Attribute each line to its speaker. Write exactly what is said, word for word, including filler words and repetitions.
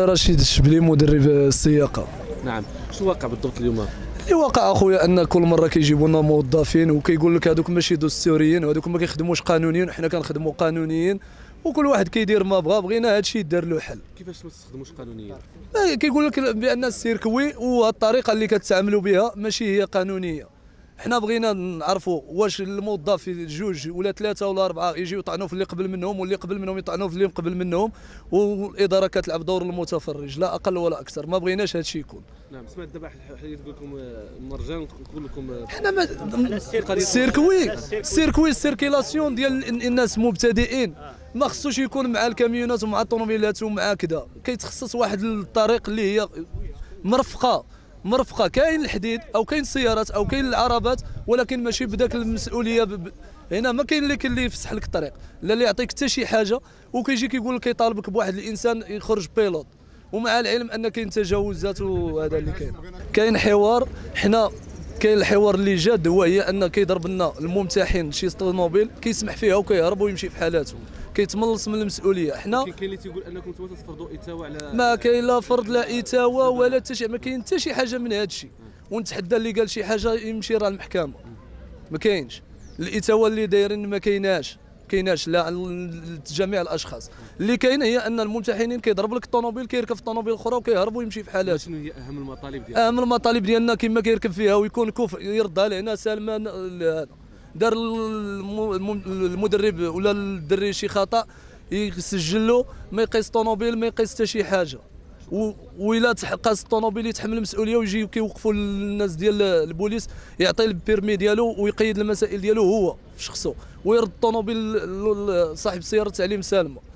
Speaker 1: رشيد الشبلي مدرب السياقه.
Speaker 2: نعم، شنو واقع بالضبط اليوم؟
Speaker 1: اللي واقع اخويا ان كل مره كيجيبوا لنا موظفين وكيقول لك هذوك ماشي دستوريين وهذوك ما كيخدموش قانونيين وحنا كنخدموا قانونيين، وكل واحد كيدير ما بغا. بغينا هذا الشيء يدار له حل.
Speaker 2: كيفاش ما تستخدموش قانونيين؟
Speaker 1: كيقول لك بان السيركوي والطريقه اللي كتعاملوا بها ماشي هي قانونيه. حنا بغينا نعرفوا واش الموظف جوج ولا ثلاثه ولا اربعه يجيو يطعنوا في اللي قبل منهم واللي قبل منهم يطعنوا في اللي قبل منهم، والاداره كتلعب دور المتفرج لا اقل ولا اكثر. ما بغيناش هذا الشيء يكون.
Speaker 2: نعم، سمعت دابا حيت تقول لكم المرجان تقول لكم
Speaker 1: حنا ما السيركوي السيركوي السيركيلاسيون ديال الناس مبتدئين ما خصوش يكون مع الكاميونات ومع الطوموبيلات ومع كذا. كيتخصص واحد الطريق اللي هي مرفقه مرفقه. كاين الحديد او كاين السيارات او كاين العربات، ولكن ماشي بداك المسؤوليه. ب... هنا ما كاين اللي اللي يفسح لك الطريق لا اللي يعطيك حتى شي حاجه، وكيجي كيقول لك كيطالبك بواحد الانسان يخرج بيلوت، ومع العلم ان كاين تجاوزات وهذا اللي كاين. كاين حوار، حنا كاين الحوار اللي جاد هو هي ان كيضرب لنا الممتحن شي طوموبيل كيسمح فيها وكيهرب ويمشي في حالاته، كيتملص من المسؤوليه. حنا
Speaker 2: كاين اللي تيقول انكم نتوما تفرضوا اتاوه على
Speaker 1: ما كاين لا فرض لا اتاوه ولا حتى شي، ما كاين حتى شي حاجه من هذا الشيء. ونتحدى اللي قال شي حاجه يمشي راه المحكمه. ما كاينش الاتاوه اللي دايرين، ما كايناش كايناش لا لجميع الاشخاص. اللي كاين هي ان الممتحنين كيضرب لك الطوموبيل كيركب في طوموبيل اخرى وكيهرب ويمشي في حالاته.
Speaker 2: شنو هي اهم المطالب ديالنا؟
Speaker 1: اهم المطالب ديالنا كما كيركب فيها ويكون كفء يرضى علينا سالما. هذا دار المدرب ولا الدري شي خطا يسجل له، ما يقيس طوموبيل ما يقيس حتى شي حاجه. وإلا قاس الطوموبيل يتحمل المسؤوليه ويجيو كيوقفوا الناس ديال البوليس يعطي البيرمي ديالو ويقيد المسائل ديالو هو في شخصه، ويرد الطوموبيل صاحب السياره تعليم سالمه.